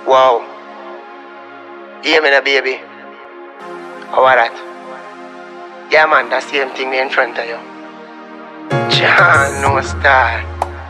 Wow. Hear me now, baby. How are that? Yeah, man, that same thing in front of you. John, no star.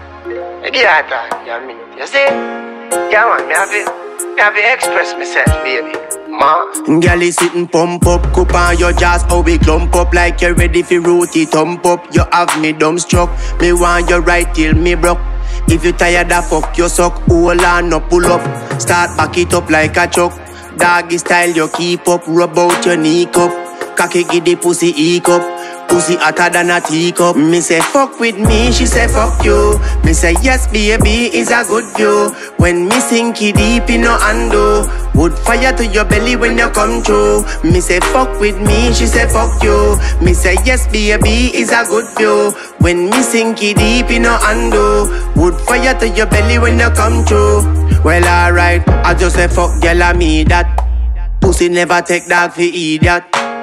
I give that time, yeah, minute. You see? Yeah, man, me have to express myself, baby. Ma. Girl is sitting pump up, cup on your jaws, how we clump up like you're ready for rooty thump up. You have me dumb struck, me want you right till me broke. If you tired of fuck, you suck, hold on, no pull up. Start back it up like a chuck. Doggy style, you keep up, rub out your knee cup. Cocky give the pussy e-cup. Pussy hotter than a teacup. Me say fuck with me, she say fuck you. Me say yes baby, is a good view. When me sink it deep in no handle. Wood fire to your belly when you come through. Me say fuck with me, she say fuck you. Me say yes baby, is a good view. When me sink it deep in no handle. Wood fire to your belly when you come through. Well alright, I just say fuck girl and me that. Pussy never take dog for idiot.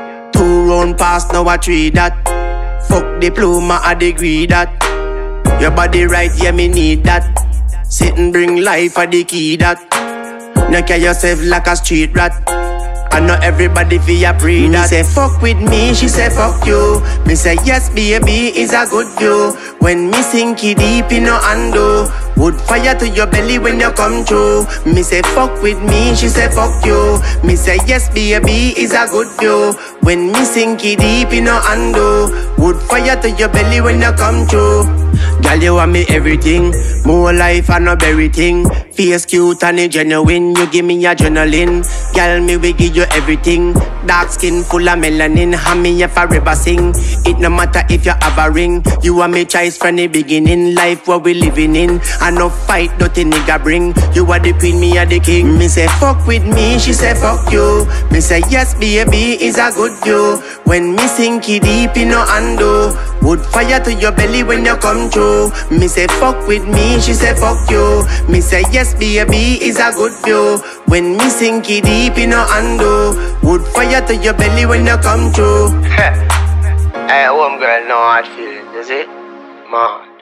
2 round pass, now a 3 that. Fuck diploma, a degree that. Your body right, yeah, me need that. Sit and bring life a the key that. Now carry yourself like a street rat. I know everybody feel a pre that. Me say fuck with me, she say fuck you. Me say yes baby, is a good view. When me sink it deep in no handle. Wood fire to your belly when you come through. Me say fuck with me, she say fuck you. Me say yes baby, is a good view. When me sink it deep in no handle. Wood fire to your belly when you come through. Girl, you want me everything. More life and no berry thing. Face cute and it genuine. You give me adrenaline. Girl, me will give you everything. Dark skin full of melanin. And me a forever sing. It no matter if you have a ring. You want me choice from the beginning. Life what we living in. And no fight dirty nigga bring. You are the queen, me are the king. Me say fuck with me, she say fuck you. Me say yes baby, is a good view. When me sink it deep in no handle. Wood fire to your belly when you come through. Me say fuck with me, she say fuck you. Me say yes baby, is a good view. When me sink it deep in no handle. Wood fire to your belly when you come through. Hey, home girl, no hard feelings, you see? Ma.